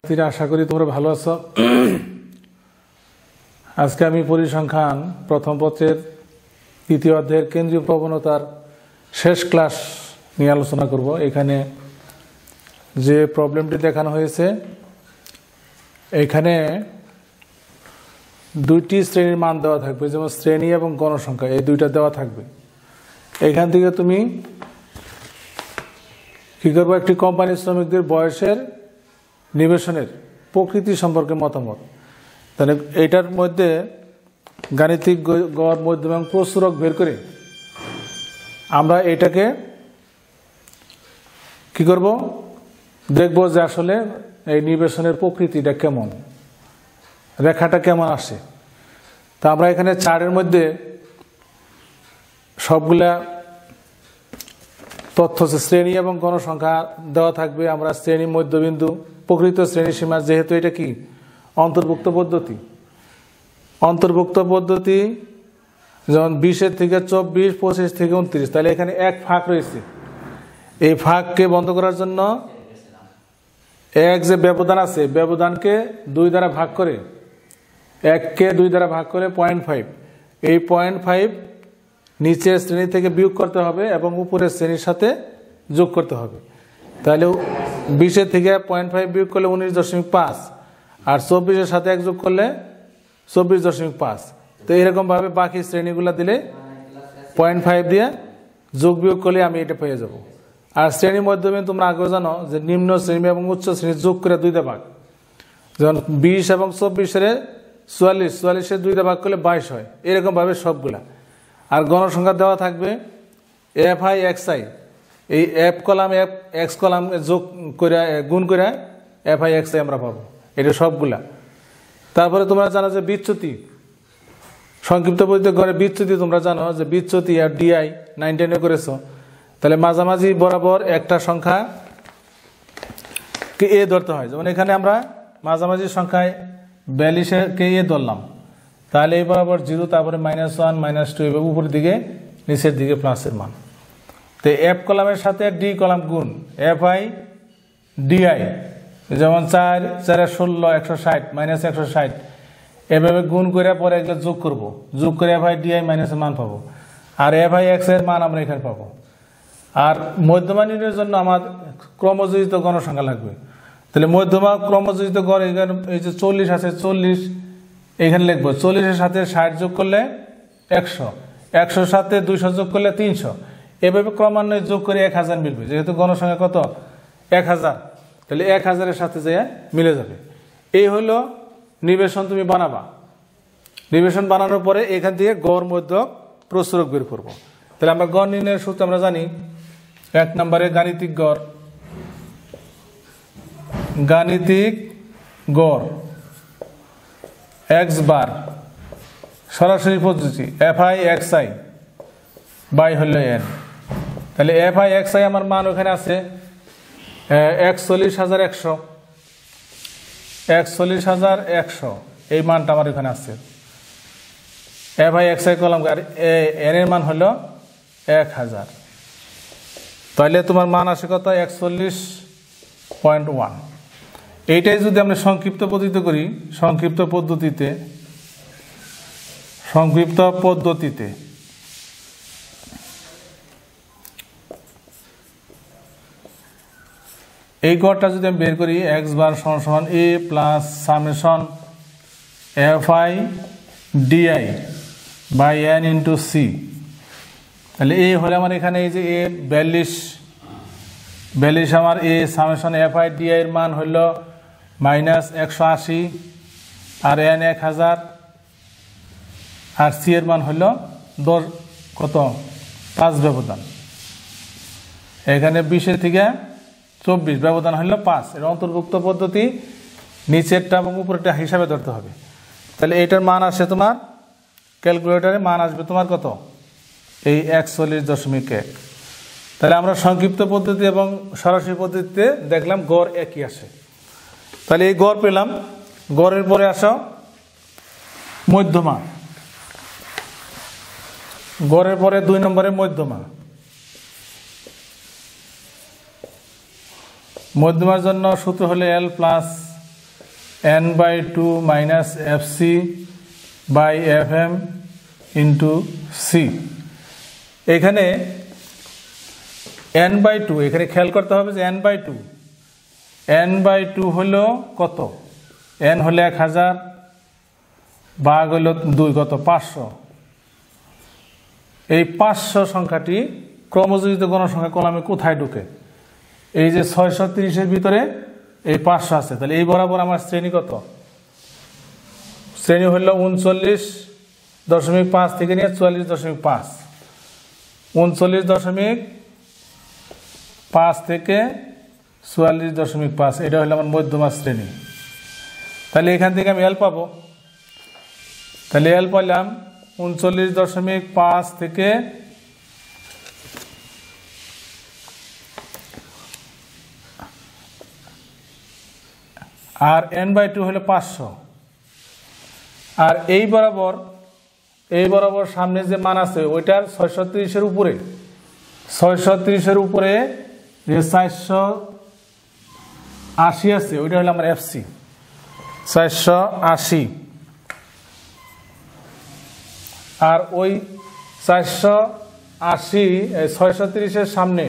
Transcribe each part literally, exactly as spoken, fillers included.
শিক্ষার্থীরা, আশা করি তোমরা ভালো আছো। আজকে আমি পরিসংখ্যান প্রথম পত্রের দ্বিতীয় অধ্যায়ের কেন্দ্রীয় প্রবণতার শেষ ক্লাস নিয়ে আলোচনা করব। এখানে যে প্রবলেমটি দেখানো হয়েছে, এখানে দুইটি শ্রেণীর মান দেওয়া থাকবে, যেমন শ্রেণী এবং গণসংখ্যা, এই দুইটা দেওয়া থাকবে। এখান থেকে তুমি কি করবো, একটি কোম্পানির শ্রমিকদের বয়সের নিবেশনের প্রকৃতি সম্পর্কে মতামত। তাহলে এইটার মধ্যে গাণিতিক গড়, মধ্যম এবং প্রচুরক বের করে আমরা এটাকে কি করব, দেখব যে আসলে এই নিবেশনের প্রকৃতিটা কেমন, রেখাটা কেমন আসে। তা আমরা এখানে চারের মধ্যে সবগুলা তথ্য শ্রেণী এবং গণসংখ্যা দেওয়া থাকবে। আমরা শ্রেণী, মধ্যবিন্দু, প্রকৃত শ্রেণী সীমা, যেহেতু এটা কি অন্তর্ভুক্ত পদ্ধতি, অন্তর্ভুক্ত পদ্ধতি যেমন বিশের থেকে চব্বিশ, পঁচিশ থেকে উনত্রিশ, তাহলে এখানে এক ফাঁক রয়েছে। এই ফাঁককে বন্ধ করার জন্য এক যে ব্যবধান আছে, ব্যবধানকে দুই দ্বারা ভাগ করে, এককে দুই দ্বারা ভাগ করে পয়েন্ট ফাইভ, এই পয়েন্ট ফাইভ নিচের শ্রেণী থেকে বিয়োগ করতে হবে এবং উপরের শ্রেণীর সাথে যোগ করতে হবে। তাহলে বিশের থেকে পয়েন্ট ফাইভ বিয়োগ করলে উনিশ দশমিক পাঁচ, আর চব্বিশের সাথে এক যোগ করলে চব্বিশ দশমিক পাঁচ। তো এরকমভাবে বাকি শ্রেণীগুলো দিলে পয়েন্ট ফাইভ দিয়ে যোগ বিয়োগ করলে আমি এটা পেয়ে যাব। আর শ্রেণী মধ্যবিন্দু তোমরা আগেও জানো যে নিম্ন শ্রেণী এবং উচ্চ শ্রেণী যোগ করে দুইটা ভাগ, যেমন বিশ এবং চব্বিশের চুয়াল্লিশ, চুয়াল্লিশের দুইটা ভাগ করলে বাইশ হয়, এরকমভাবে সবগুলা। আর গণসংখ্যা দেওয়া থাকবে এফ আই এক্স আই, এই F column F X column যোগ করে গুণ করে এফ আই এক্স আই আমরা পাবো, এটা সবগুলা। তারপরে তোমরা জানো যে বিচ্যুতি, সংক্ষিপ্ত পদ্ধতি করে বিচ্যুতি তোমরা জানো যে বিচ্যুতি আর ডিআই নাইন টেনে করেছো। তাহলে মাঝামাঝি বরাবর একটা সংখ্যা কে এ ধরতে হয়, যেমন এখানে আমরা মাঝামাঝি সংখ্যায় বিয়াল্লিশে কে এ ধরলাম, তাহলে এই বরাবর জিরো, তারপরে মাইনাস ওয়ান, মাইনাস টু, এবং উপরের দিকে নিচের দিকে প্লাসের মান। তো এফ কলামের সাথে ডি কলাম গুণ এফ আই ডিআই, যেমন চার চারে ষোলো, একশো ষাট, মাইনাস একশো ষাট, এভাবে গুণ করে পরে এগুলো যোগ করবো, যোগ করে এফ আই ডিআই মাইনাসের মান পাবো, আর এফ আই এক্স এর মান আমরা এখানে পাবো। আর মধ্যমানের জন্য আমার ক্রমযোজিত গণসংখ্যা লাগবে। তাহলে মধ্যমা ক্রমযোজিত গড়, এখানে এই যে চল্লিশ আছে, চল্লিশ এখানে লিখবো, চল্লিশের সাথে ষাট যোগ করলে একশো, একশোর সাথে দুইশো যোগ করলে তিনশো, এভাবে ক্রমান্বয়ে যোগ করে এক হাজার মিলবে। যেহেতু গণসংখ্যা কত, এক হাজার, তাহলে এক হাজারের সাথে যে মিলে যাবে। এই হলো নিবেশন তুমি বানাবা। নিবেশন বানানোর পরে এখান থেকে গড়, মধ্য, প্রচুরক বের করবো। তাহলে আমরা গড় নির্ণয়ের সূত্র আমরা জানি, এক নম্বরে গাণিতিক গড়, গাণিতিক গড় এক্স বার, সরাসরি পদ্ধতি F I X I by হল এন। তাহলে এফ আই এক্স আই আমার মান ওখানে আছে একচল্লিশ হাজার একশো, একচল্লিশ হাজার একশো, এই মানটা আমার এখানে আছে। F I X I column, আর এন এর মান হলো এক হাজার। তাহলে তোমার মান আসে কত, একচল্লিশ পয়েন্ট ওয়ান। এইটাই যদি আমরা সংক্ষিপ্ত পদ্ধতিতে করি, সংক্ষিপ্ত পদ্ধতিতে সংক্ষিপ্ত পদ্ধতিতে এই গড়টা যদি আমি বের করি, এক্স বার সমান সমান A plus summation F I DI by N into C. তাহলে এ হলে আমার এখানে এই যে এ বিয়াল্লিশ, বিয়াল্লিশ আমার A, summation F I DI এর মান হইল মাইনাস একশো আশি, আর এন এক হাজার, আর সি এর মান হইল দশ, কত, পাঁচ ব্যবধান। এখানে বিশের থেকে চব্বিশ, ব্যবধান হইল পাঁচ। এর অন্তর্ভুক্ত পদ্ধতি, নিচেরটা এবং উপরেরটা হিসাবে ধরতে হবে। তাহলে এটার মান আসে তোমার ক্যালকুলেটারে, মান আসবে তোমার কত, এই একচল্লিশ দশমিক এক। তাহলে আমরা সংক্ষিপ্ত পদ্ধতি এবং সরাসরি পদ্ধতিতে দেখলাম গড় একই আসে। তাহলে এই গড় পেলাম। গড়ের পরে আসো মধ্যমা, গড়ের পরে দুই নম্বরে মধ্যমা। মধ্যমার জন্য সূত্র হলে L plus N by two minus F C by F M into C. এখানে এন বাই টু, এখানে খেয়াল করতে হবে যে N by two N by two হলো কত, এন হলো এক হাজার, ভাগ হলো দুই, কত, পাঁচশো। এই পাঁচশো সংখ্যাটি ক্রমযোজিত গণসংখ্যা কলামে কোথায় ঢুকে? এই যে ছয়শো তিরিশের ভিতরে এই পাঁচশো আছে, তাহলে এই বরাবর আমার শ্রেণী কত? শ্রেণী হলো উনচল্লিশ দশমিক পাঁচ থেকে নিয়ে চুয়াল্লিশ দশমিক পাঁচ, উনচল্লিশ দশমিক পাঁচ থেকে চুয়াল্লিশ দশমিক পাঁচ, এটা হলো আমার মধ্যমা শ্রেণী। তাহলে এখান থেকে আমি এল পাবো, তাহলে এল পেলাম উনচল্লিশ দশমিক পাঁচ থেকে আর এন বাই টু হলো পাঁচশো। আর এই বরাবর এই বরাবর সামনে যে মান আছে ওইটার ছয়শো তিরিশের উপরে, ছয়শো তিরিশের উপরে যে চারশো আশি আছে ওইটা হলো আমার এফ সি, চারশো আশি। আর ওই চারশো আশি ছয়শো তিরিশের সামনে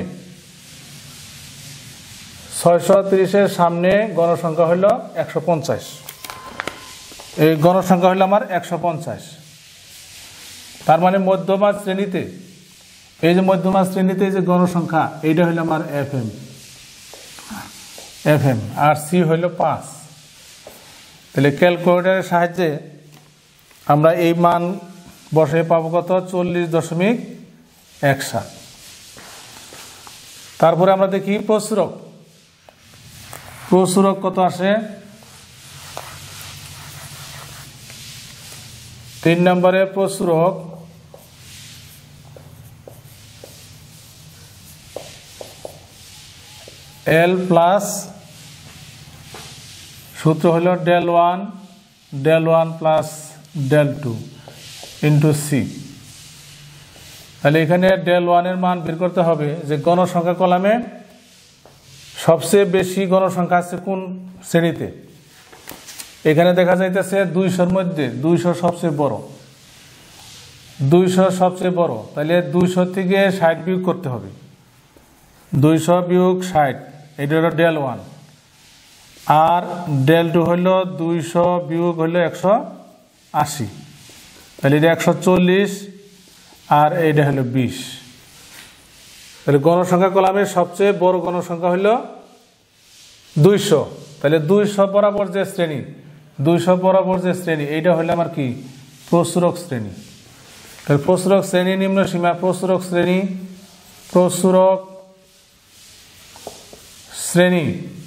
ছয়শো তিরিশের সামনে গণসংখ্যা হলো একশো পঞ্চাশ, এই গণসংখ্যা হলো আমার একশো পঞ্চাশ। তার মানে মধ্যমা শ্রেণীতে, এই যে মধ্যমা শ্রেণীতে যে গণসংখ্যা এইটা হলো আমার এফ এম এফ এম আর সি হইল পাঁচ। তাহলে ক্যালকুলেটরের সাহায্যে আমরা এই মান বসে পাবো কত? চল্লিশ দশমিক এক সাত। তারপরে আমরা দেখি প্রচুরক, প্রচুরক কত আসে? তিন নম্বরে প্রচুরক এল প্লাস সূত্র হল del one del one plus del two into C. তাহলে এখানে ডেল ওয়ানের মান বের করতে হবে যে গণসংখ্যা কলামে সবচেয়ে বেশি গণসংখ্যা আছে কোন শ্রেণীতে। এখানে দেখা যাইতেছে দুইশোর মধ্যে দুইশো সবচেয়ে বড়, দুইশো সবচেয়ে বড়, তাহলে দুইশো থেকে ষাট বিয়োগ করতে হবে, দুইশো বিয়োগ ষাট, এটা হলো ডেল ওয়ান। আর ডেল টু হইল দুইশো বিয়োগ হইল একশো আশি, তাহলে এটা একশো চল্লিশ আর এইটা হলো বিশ। তাহলে গণসংখ্যা কলামের সবচেয়ে বড় গণসংখ্যা হইল দুইশো, তাহলে দুইশো বরাবর যে শ্রেণী, দুইশো বরাবর যে শ্রেণী এইটা হইলো আমার কি? প্রচুরক শ্রেণী। তাহলে প্রচুরক শ্রেণী নিম্ন সীমা, প্রচুরক শ্রেণী প্রচুরক শ্রেণী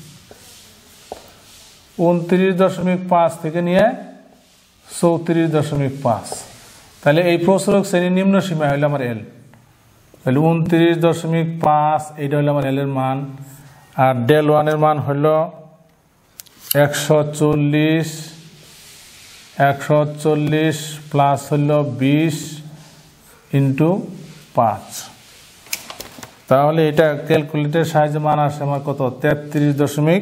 উনত্রিশ দশমিক পাঁচ থেকে নিয়ে চৌত্রিশ দশমিক পাঁচ। তাহলে এই প্রচুরক শ্রেণী নিম্ন সীমা হইলো আমার এল, তাহলে উনত্রিশ দশমিক পাঁচ এইটা হলো আমার এল এর মান। আর ডেল ওয়ানের মান হইল একশো চল্লিশ, একশো চল্লিশ প্লাস হইল বিশ ইন্টু পাঁচ। তাহলে এটা ক্যালকুলেটরের সাহায্যে মান আসে আমার কত? তেত্রিশ দশমিক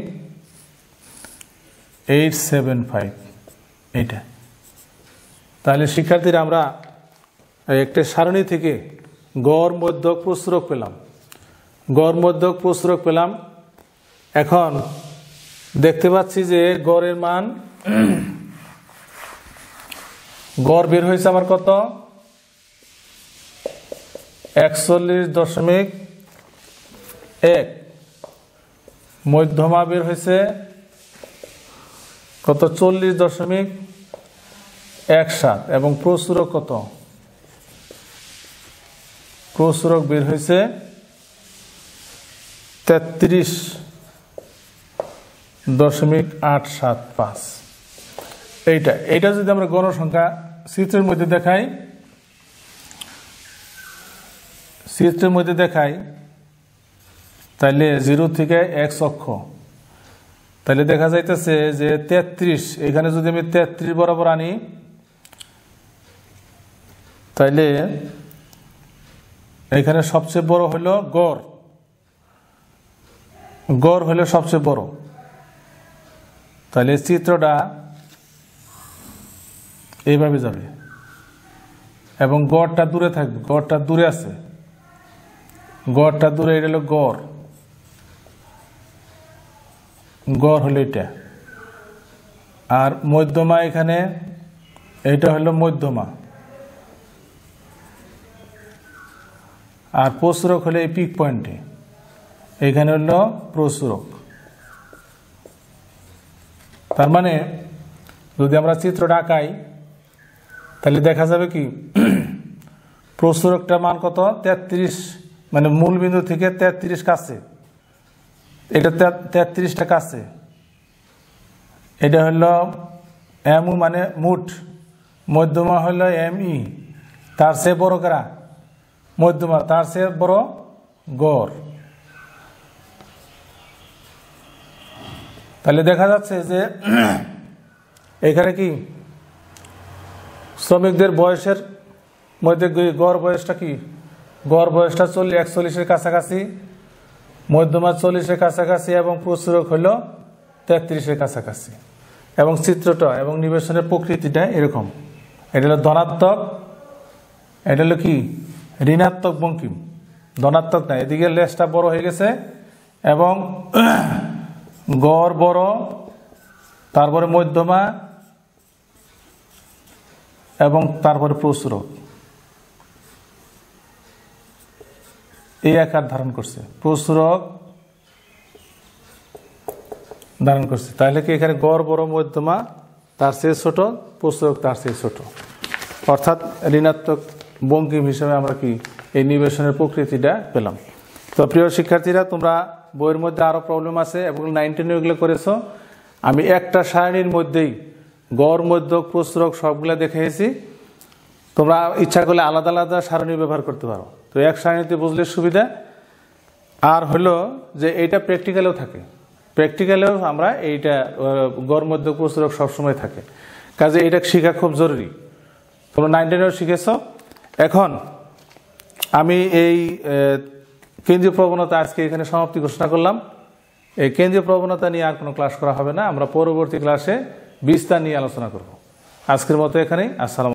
এইট সেভেন ফাইভ এইটা। তাহলে শিক্ষার্থীরা আমরা একটা সারণী থেকে গড় মধ্যক প্রচুরক পেলাম, গড় মধ্যক প্রচুরক পেলাম। এখন দেখতে পাচ্ছি যে গড়ের মান, গড় বের হয়েছে আমার কত? একচল্লিশ দশমিক এক, মধ্যমা বের হয়েছে কত? চল্লিশ দশমিক এক সাত, এবং প্রচুরক কত? প্রচুরক বের হয়েছে তেত্রিশ দশমিক আট সাত পাঁচ। এইটা এইটা যদি আমরা গণসংখ্যা চিত্রের মধ্যে দেখাই, চিত্রের মধ্যে দেখাই তাহলে জিরো থেকে এক্স অক্ষ, তাহলে দেখা যাইতেছে যে তেত্রিশ, এখানে যদি আমি তেত্রিশ বরাবর আনি তাইলে এখানে সবচেয়ে বড় হলো গড়, গড় হলো সবচেয়ে বড়। তাহলে চিত্রটা এইভাবে যাবে এবং গড়টা দূরে থাকবে, গড়টা দূরে আছে, গড়টা দূরে, এটা হলো গড়, গড় হলো এটা। আর মধ্যমা এখানে, এটা হলো মধ্যমা। আর প্রসরক হলো এই পিক পয়েন্টে, এখানে হলো প্রসরক। তার মানে যদি আমরা চিত্রটা আঁকাই তাহলে দেখা যাবে কি প্রসরকটার মান কত, তেত্রিশ, মানে মূল বিন্দু থেকে তেত্রিশ কাছে, এটা তেত্রিশটা কাছে। এটা হলো এম মানে মুঠ, মধ্যমা হলো এম ই, তার চেয়ে বড় কারা, মধ্যমা, তার চেয়ে বড় গড়। তাহলে দেখা যাচ্ছে যে এখানে কি শ্রমিকদের বয়সের মধ্যে গড় বয়সটা কি, গড় বয়সটা চল্লিশ একচল্লিশের কাছাকাছি, মধ্যমা চল্লিশের কাছাকাছি এবং প্রসরক হল তেত্রিশের কাছাকাছি। এবং চিত্রটা এবং নিবেশনের প্রকৃতিটা এরকম, এটা হলো ধনাত্মক, এটা হলো কি ঋণাত্মক বঙ্কিম, ধনাত্মক না, এদিকে লেজটা বড় হয়ে গেছে এবং গড় বড়, তারপরে মধ্যমা এবং তারপরে প্রসরক, এই আকার ধারণ করছে, প্রসরক ধারণ করছে। তাহলে কি এখানে গড় বড়, মধ্যমা তার চেয়ে ছোট, প্রসরক তার চেয়ে ছোট, অর্থাৎ ঋণাত্মক বঙ্কিম হিসেবে আমরা কি এই নিবেশনের প্রকৃতিটা পেলাম। তো প্রিয় শিক্ষার্থীরা, তোমরা বইয়ের মধ্যে আরও প্রবলেম আছে এবং নাইনটিনে ওইগুলো করেছো। আমি একটা সারণীর মধ্যেই গড়, মধ্যক, প্রসরক সবগুলো দেখেছি। তোমরা ইচ্ছা করলে আলাদা আলাদা সারণী ব্যবহার করতে পারো, তো এক সারণীতে বুঝলে সুবিধা। আর হলো যে এইটা প্র্যাকটিক্যালেও থাকে, প্র্যাকটিক্যালেও আমরা এইটা গড়, মধ্যক, প্রসরক সবসময় থাকে, কাজে এটা শেখা খুব জরুরি। তোমরা নাইনটিনেও শিখেছ। এখন আমি এই কেন্দ্রীয় প্রবণতা আজকে এখানে সমাপ্তি ঘোষণা করলাম। এই কেন্দ্রীয় প্রবণতা নিয়ে আর কোনো ক্লাস করা হবে না, আমরা পরবর্তী ক্লাসে বিস্তার নিয়ে আলোচনা করব। আজকের মতো এখানেই, আসসালাম।